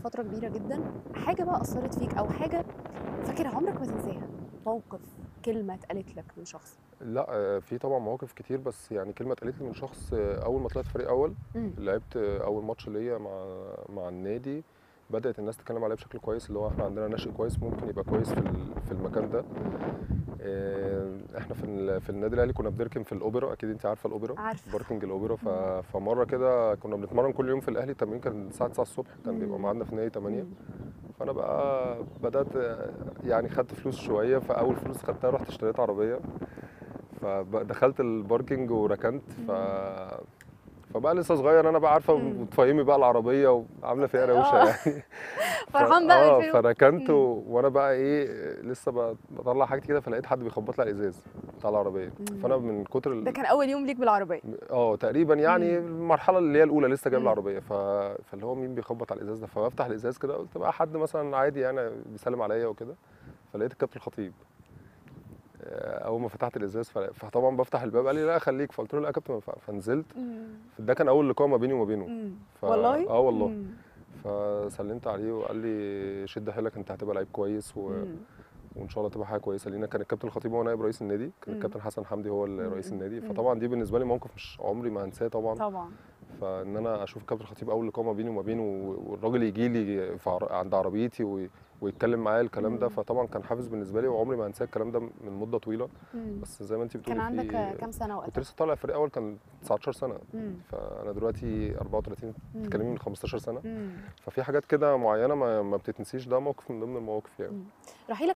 فترة كبيرة جدًا، حاجة بقى أثّرت فيك أو حاجة فاكرها عمرك ما تنساها، موقف، كلمة اتقالت لك من شخص؟ لأ، في طبعًا مواقف كتير، بس يعني كلمة اتقالت لي من شخص أول ما طلعت فريق أول، إمم. لعبت أول ماتش ليّا مع النادي، بدأت الناس تتكلم عليّا بشكل كويس، اللي هو إحنا عندنا ناشئ كويس ممكن يبقى كويس في المكان ده. إمم. إحنا في النادي الأهلي كنا بنركن في الأوبرا، أكيد أنتِ عارفة الأوبرا، عارفة. باركنج الأوبرا. إمم. فمرة كده كنا بنتمرن كل يوم في الأهلي، التمرين كان الساعة 9:00 ص، كان بيبقى إمم. ميعادنا في النادي 08:00. إمم. فأنا بقى بدأت يعني خدت فلوس شوية، فأول فلوس خدتها رُحت اشتريت عربية، دخلت الباركينج وركنت. إمم. فبقى لسه صغير أنا بقى عارفة إمم. وتفهمي بقى العربية وعاملة فيها روشة آه. يعني. فرحان بقى بالفلوس. فركنت إمم. وأنا بقى إيه، لسه باطلّع حاجتي كده، فلقيت حد بيخبط لي على الإزاز بتاع العربية. فأنا إمم. من كتر ده كان أول يوم ليك بالعربية. تقريبًا يعني إمم. المرحلة اللي هي الأولى لسه جايب إمم. العربية. فاللي هو مين بيخبط على الإزاز ده، فبافتح الإزاز كده قُلت بقى حد مثلًا عادي يعني بيسلم عليَّ وكده، فلقيت الكابتن الخطيب. أول ما فتحت الإزاز فطبعًا بافتح الباب قال لي: "لأ خليك." فقُلت له: "لأ يا كابتن." فنزلت. إمم. ده كان أول لقاء ما بيني وما بينه. إمم. والله؟ آه والله. إمم. فسلمت عليه وقال لي: "شد حيلك أنت هتبقى لعيب كويس إمم. وإن شاء الله تبقى حاجة كويسة لينا." كان الكابتن الخطيب هو نائب رئيس النادي، كان إمم. الكابتن حسن حمدي هو إمم. رئيس إمم. النادي. إمم. فطبعًا دي بالنسبة لي موقف مش عمري ما هانساه طبعًا. طبعًا. فإن أنا أشوف الكابتن الخطيب أول لقاء ما بيني وما بينه والراجل ييجي لي عند عربيتي ويتكلم معايا الكلام ده، إمم. فطبعًا كان حافز بالنسبة لي وعمري ما هانساه الكلام ده من مدة طويلة. إمم. بس زي ما أنتِ كان بتقولي عندك كام سنة كنت وقتها؟ لسه طالع فريق أول، كان 19 سنة. إمم. فأنا دلوقتي 34، إمم. بتتكلمي من 15 سنة. إمم. ففي حاجات كده معينة ما بتتنسيش، ده موقف من ضمن المواقف يعني. إمم. رحيلك